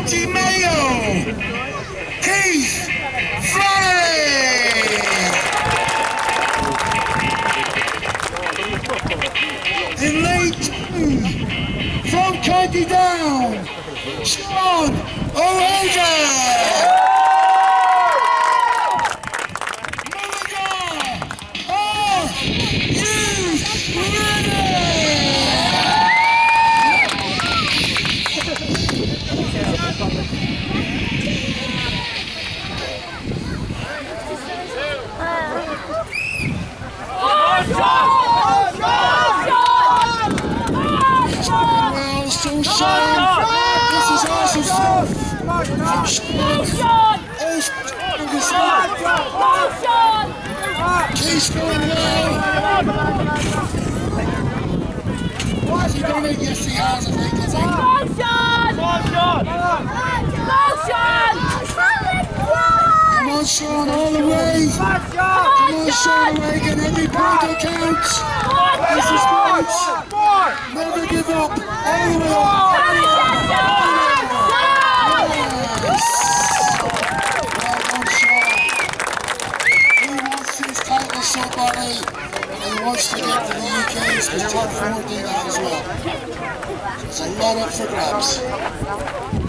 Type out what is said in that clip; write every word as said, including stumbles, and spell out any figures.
Mighty Mayo, Keith Flannery. In lane two, from County Down, Sean O'Hagan. So Sean, this is awesome stuff from Sean. Keith's going well. What's he doing it? Yes, he has, I think, is he? Come on, Sean! Come on, Sean! Come on, Sean, all the way! Come on, Sean O'Hagan, every point counts! This is great! Never give up! All the way up! Yes! Well done, Sean! He wants his title so badly, and he wants to get to the U Ks, because top four do that as well. There's a lot up for grabs.